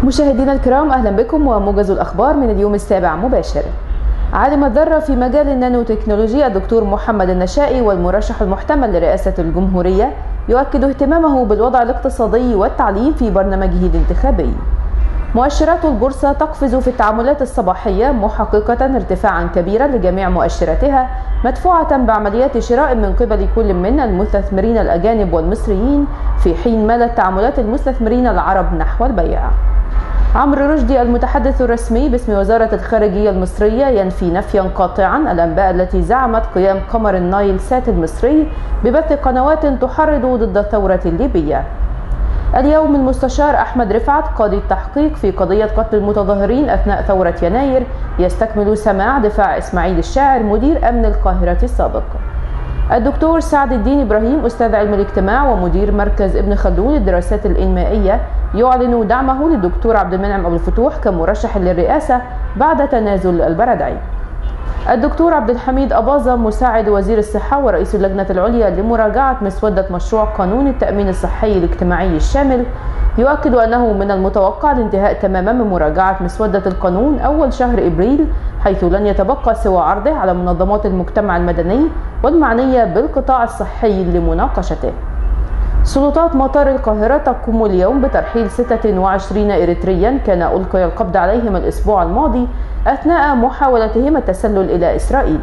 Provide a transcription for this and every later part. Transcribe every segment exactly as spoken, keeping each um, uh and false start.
مشاهدينا الكرام، أهلا بكم وموجز الأخبار من اليوم السابع مباشر. عالم الذرة في مجال النانو تكنولوجيا الدكتور محمد النشائي والمرشح المحتمل لرئاسة الجمهورية يؤكد اهتمامه بالوضع الاقتصادي والتعليم في برنامجه الانتخابي. مؤشرات البورصة تقفز في التعاملات الصباحية محققة ارتفاعا كبيرا لجميع مؤشراتها، مدفوعة بعمليات شراء من قبل كل من المستثمرين الأجانب والمصريين، في حين مالت تعاملات المستثمرين العرب نحو البيع. عمرو رشدي المتحدث الرسمي باسم وزارة الخارجية المصرية ينفي نفيا قاطعا الأنباء التي زعمت قيام قمر النايل سات المصري ببث قنوات تحرض ضد الثورة الليبية. اليوم المستشار أحمد رفعت قاضي التحقيق في قضية قتل المتظاهرين أثناء ثورة يناير يستكمل سماع دفاع إسماعيل الشاعر مدير أمن القاهرة السابق. الدكتور سعد الدين إبراهيم أستاذ علم الاجتماع ومدير مركز ابن خلدون للدراسات الإنمائية يعلن دعمه للدكتور عبد المنعم أبو الفتوح كمرشح للرئاسة بعد تنازل البرادعي. الدكتور عبد الحميد أباظة مساعد وزير الصحة ورئيس اللجنة العليا لمراجعة مسودة مشروع قانون التأمين الصحي الاجتماعي الشامل يؤكد أنه من المتوقع الانتهاء تماما من مراجعة مسودة القانون أول شهر إبريل، حيث لن يتبقى سوى عرضه على منظمات المجتمع المدني والمعنية بالقطاع الصحي لمناقشته. سلطات مطار القاهرة تقوم اليوم بترحيل ستة وعشرين إريتريا كان ألقي القبض عليهم الأسبوع الماضي أثناء محاولتهم التسلل إلى إسرائيل.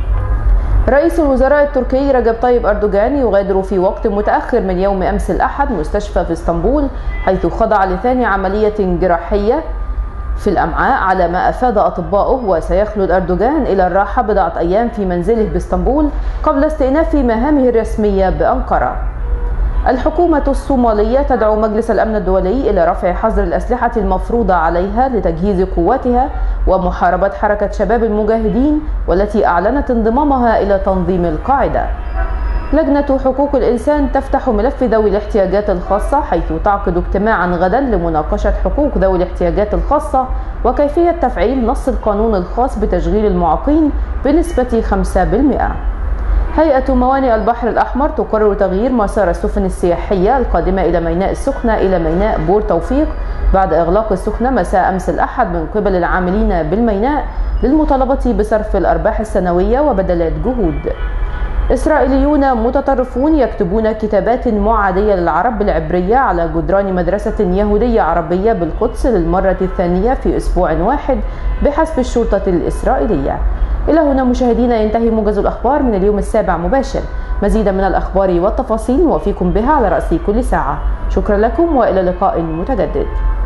رئيس الوزراء التركي رجب طيب أردوغان يغادر في وقت متأخر من يوم أمس الأحد مستشفى في اسطنبول، حيث خضع لثاني عملية جراحية في الأمعاء على ما أفاد أطباؤه، وسيخلد أردوغان إلى الراحة بضعة أيام في منزله باسطنبول قبل استئناف مهامه الرسمية بأنقرة. الحكومة الصومالية تدعو مجلس الأمن الدولي إلى رفع حظر الأسلحة المفروضة عليها لتجهيز قواتها ومحاربة حركة شباب المجاهدين والتي أعلنت انضمامها إلى تنظيم القاعدة. لجنة حقوق الإنسان تفتح ملف ذوي الاحتياجات الخاصة، حيث تعقد اجتماعا غدا لمناقشة حقوق ذوي الاحتياجات الخاصة وكيفية تفعيل نص القانون الخاص بتشغيل المعاقين بنسبة خمسة بالمئة. هيئة موانئ البحر الأحمر تقرر تغيير مسار السفن السياحية القادمة إلى ميناء السخنة إلى ميناء بور توفيق بعد إغلاق السخنة مساء أمس الأحد من قبل العاملين بالميناء للمطالبة بصرف الأرباح السنوية وبدلات جهود. إسرائيليون متطرفون يكتبون كتابات معادية للعرب بالعبرية على جدران مدرسة يهودية عربية بالقدس للمرة الثانية في أسبوع واحد بحسب الشرطة الإسرائيلية. إلى هنا مشاهدينا ينتهي موجز الأخبار من اليوم السابع مباشر. مزيدا من الأخبار والتفاصيل نوافيكم بها على رأس كل ساعة. شكرا لكم وإلى لقاء متجدد.